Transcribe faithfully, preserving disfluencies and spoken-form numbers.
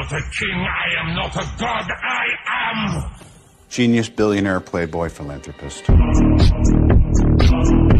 not a king, I am not a god, I am... Genius, billionaire, playboy, philanthropist.